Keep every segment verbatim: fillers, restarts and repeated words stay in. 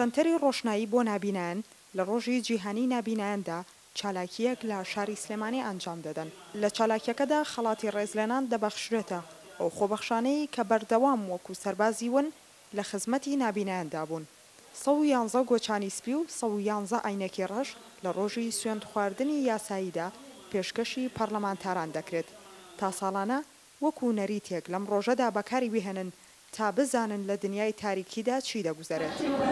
سنتەری ڕۆشنایی بۆ نابینان لە ڕۆژی جیهانی نابیناندا چالاکیەک لە شاری سلێمانی ئەنجام دەدەن. لە چالاکیەکەدا خەڵاتی ڕێزلێنان دەبەخشرێتە ئەو خۆبەخشانەی کە بەردەوام وەکو سەربازی ون لە خزمەتی نابیناندا بوون. سە و یانزە گۆچانی سپی و سە و یانزە عینەکی ڕەش لە ڕۆژی سوێند خواردنی یاساییدا پێشکەشی پەرلەمانتاران دەکرێت تا ساڵانە وەکو نەریتێک لەم ڕۆژەدا بەکاری بهێنن تا بزانن لە دنیای تاریکیدا چی دەگوزارێت.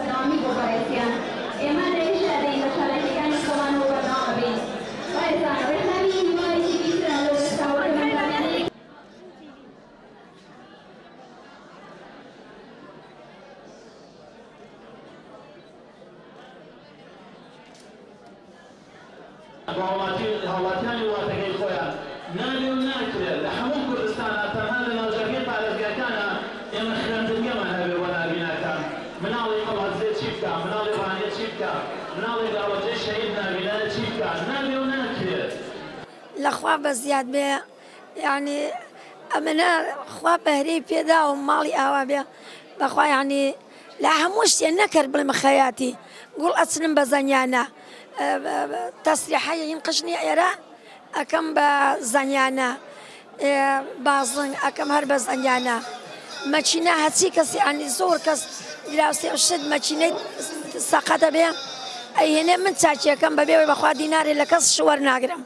هاوڵاتیانی وڵاتەکەی خۆیان نابێ و ناکرێت لە هەموو کوردستانە تەنها لە ناوچەکەی پارێزگاکانە ئێمە خوێندنگەمان هەبێ بۆ نابیناکان مناڵی هەڵاتزێ چی بکە مناڵی ڕانیە چی بکە مناڵی داوەتەی شەهید نابینانە چی بکە نابێ و ناکرێت لەخوا بە زیاد بێ یعنی ئەمەە خوا بەهرەی پێدا و ماڵی ئاوا بێ بەخوا یعنی لە هەموو شتێ نەکرد بڵێمە خەیاتی گوڵ ئەچنم بە زەنیانە تەسریحەیە هین قژنی ئێرە ئەەکەم بە زەنیانە بازڵنگ ئەەکەم هەر بە زەنیانە مەچینە هەچی کەسی ئەنی زۆر کەس دراوسی شت مەچینەی سەقەتە بێ ئەیهێنێ من چاچیەکەم بەبێ بەخوا دینارێ لە کەس شوەر ناگرم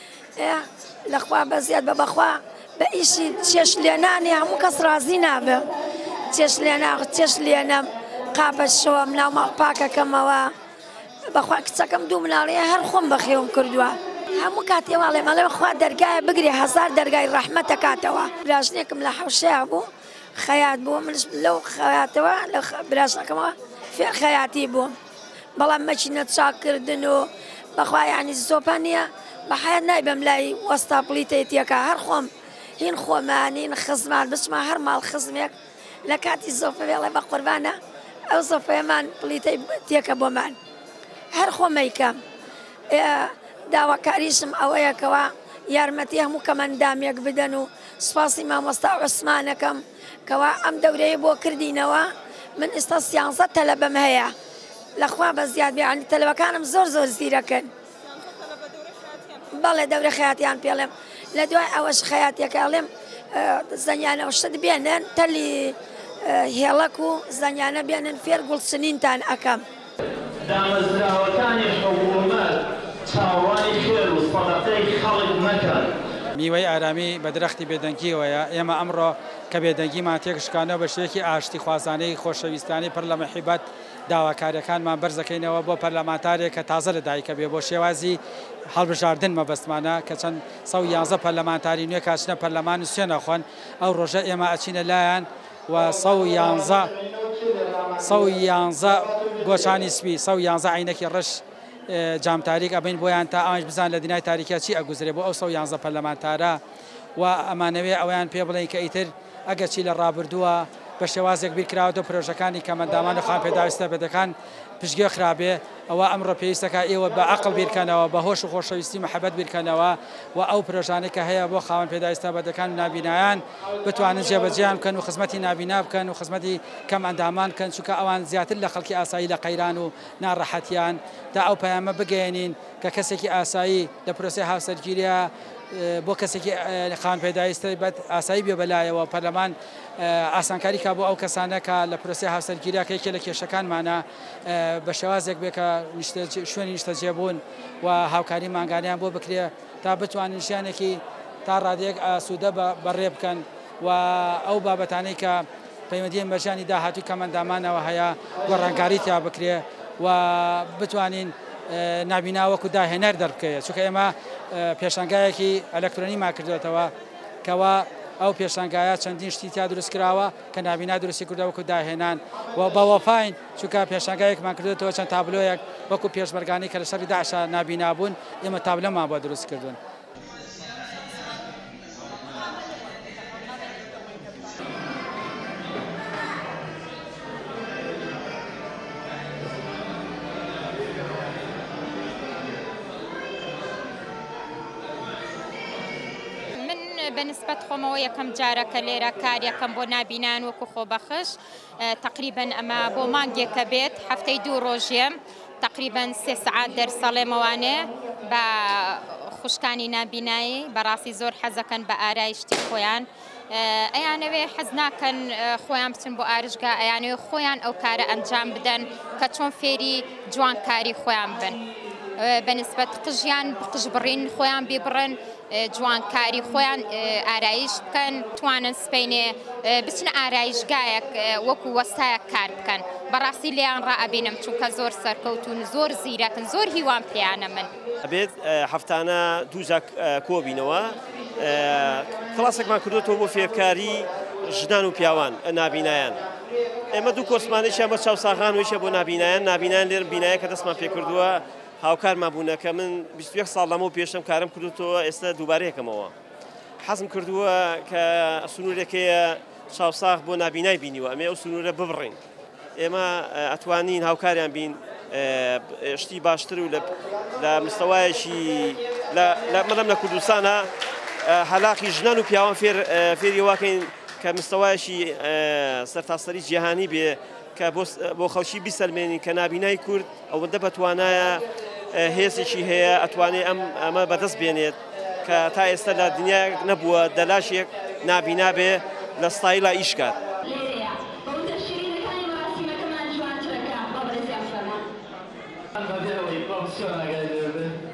لەخوا بە زیاد بە بەخوا بە ئیشی چێش لێنانی هەموو کەس ڕازی نابێ چێش لێنا چێش لێنەم قاپەشەوەم ناو ماڵ پاکەکەمەوە بەخوا کچەکەم دوو مناڵەیە هەر خۆم بەخێوم کردووە هەموو کاتێواڵێ مەڵێ خوا دەرگایە بگرێ هەزار دەرگای ڕەحمەتە کاتەوە براشنێکم لە حەوشەیە بوو خەیات بوو منش لەو خەیاتەوە لە براشەکەمەوە فێر خەیاتی بووم بەڵام مەچینە چاکردن و بەخوا یعنی زۆپە نییە بە حەیەت نایبەم لای وەستا پلیتەیەتیەکە هەر خۆم هین خۆمان هین خزمان بچمە هەر ماڵ خزمێک لە کاتی زۆفە وێڵێ بە قوربانە ئەو زۆفەیەمان پلیتەی تێکە بۆمان هەر خۆمەیکەم داواکاریشم ئەوەیەکەوە یارمەتی هەموو کەمەندامێک بدەن و سوپاسی مامۆستا عوسمانەکەم کەوا ئەم دەورەیە بۆ کردینەوە من ئێستا سیانزە تەلەبەم هەیە لەخوا بە زیاد بیانی تەلەبەکانم زۆر زۆر زیرەکەن بەڵێ دەورە خەیاتیان پێڵێم لە دوای ئەوەش خەیاتێکەڵێم زەنیانە و شت بێنن تەلی هێڵک و زەنیانە بێنن فێر گوڵچنینتان ئەەکەم دامەزراوەکانی حکوومەت چاوانی خێر و سەدەقەی خەڵک مەکەن میوەی ئارامی بە درەختی بێدەنگیەوەیە ئێمە ئەمڕۆ کە بێدەنگیمان تێکشکانەوە بە شتێکی ئاشتی خوازانەی خۆشەویستانی پڕ لە محیبەت داواکاریەکانمان بەرزەکەینەوە بۆ پەرلەمانتارێک کە تازە لە دایکە بێ بۆ شێوازی هەڵبژاردن مەبەستمانە کە چەند سە و یانزە پەرلەمانتاری نوێ کاچنە پەرلەمان و سوێنە خۆن ئەو ڕۆژە ئێمە ئەچینە لایەن و سە و یانزە سە و یانزە گۆچانی سپی سە و یانزە عینەکی ڕەش جامتاریک ئەبین بۆیان تا ئەوانش بزان لە دنیای تاریکە چی ئەگوزرێ بۆ ئەو سە و یانزە پەرلەمانتارە و ئەمانەوێ ئەویان پێ بڵێن کە ئیتر ئەگەر چی لە ڕابردووە بە شێوازێک بیرکراوەوە پرۆژەکانی کەمەندامان و خان پێداویستە بێدەکان پشتگوێ خراپێ ئەوە ئەمڕۆ پێویستەکە ئێوە بە عەقڵ بیرکەنەوە بە هۆش و خۆشەویستی محەبەت بیرکەنەوە و ئەو پرۆژانەی کە هەیە بۆ خاوەن پێداویستە بەدەکان و نابینایان بتوانن جێبەجێیان بکەن و خزمەتی نابینا بکەن و خزمەتی کەم ئەندامان بکەن چونکە ئەوان زیاتر لە خەڵکی ئاسایی لە قەیران و ناڕەحەتیان تا ئەو پەیامە بگەێنین کە کەسێکی ئاسایی لە پرۆسەی هاوسەرگیریە بۆ کەسێکی خان پێداویستە بەد ئاسایی بێ بەلایەوە پەرلەمان ئاسانکاری کا بۆ ئەو کەسانەکە لە پرۆسی هاوسەرگیریەکەیکە لە کێشەکانمانە بە شێوازێک بێ کە شوێنی نیشتەجێبوون و هاوکاری ماگانیان بۆ بکرێ تا بتوانن ژیانێکی تا ڕادەیەک ئاسوودە بەڕێ بکەن و ئەو بابەتانەی کە پەیوەندیان بەژیانی داهاتووی کەمەندامانەوە هەیە گۆڕانکاری تیا بکرێ و بتوانین نابیناوەکو داهێنەر دەربکەیە چونکە ئێمە پێشانگایەکی ئەلەکترۆنیمان کردوێتەوە کەوا ئەو پێشانگایە چەندین شتی تا دروست کراوە کە نابینا دروستی کردەوەکو داهێنان و بەوەفاین چونکە پێشانگایەکمان کردێتەوە چەند تابلۆیەک وەکو پێشمەرگانی کە لە شەڕی داعشە نابینا بوون ئێمە تابلۆمان بۆ دروست کردوون. بەنسبەت خۆمەوە یەکەم جارەکە لێرە کاریەکەم بۆ نابینان وەکو خۆبەخش تقریبا ئەمە بۆ مانگێکە بێت هەفتەی دوو ڕۆژێم تقریبا سێ سعات دەرسەڵێمەوانێ بە خوشکانی نابینایی بەڕاستی زۆر حەزەکەن بە ئارایشتی خۆیان ئەیانەوێ حەز ناکەن خۆیان بچن بۆ ئارژگا ئەیانەوێ خۆیان ئەو کارە ئەنجام بدەن کە چۆن فێری جوانکاری خۆیان بن بەنسبەت قژیان قژ بڕین خۆیان بێبڕن جوانکاری خۆیان ئارایش بکەن توانن سپینێ بچن ئارایشگایەک وەکو وەستایەک کار بکەن بەڕاستی لێیان ڕائەبینم چونکە زۆر سەرکەوتون زۆر زیرەکن زۆر هیوان پێیانە من ئەبێت هەفتانە دووجار کۆبینەوە کڵاسێکمان کردوێتەوە بۆ فێرکاری ژنان و پیاوان نابینایان ئێمە دوو کۆسمانێکیان بە چاوساغانویشە بۆ نابینایان نابینایان لێرە بینایە کە دەستمان پێ کردووە هاوکارمان بوونەکە من بیست و یەک ساڵ لەمە و پێشەم کارم کردوتەوە ئێستا دووبارەیەکەمەوە حەزم کردووە کە سنوورێکەیە چاوساغ بۆ نابینای بینیوە ئەمێ ئەو سنوورە ببڕین ئێمە ئەتوانین هاوکاریان بین شتی باشتر و لە مستەوایەکی مەدەم لە کوردستانە هەلاقی ژنان و پیاوان فێری واکەین کە مستەوایەکی سەرتاسەری جیهانی بێ کە بۆ خەڵکی بیسەلمێنین کە نابینای کورد ئەوەندە بەتوانایە هێزێکی هەیە ئەتوانێت ئەمە بەدەست بێنێت کە تا ئێستا لە دنیا نەبووە دەلاشێک نابینا بێ لە ستایلا ئیشکات. Anladım,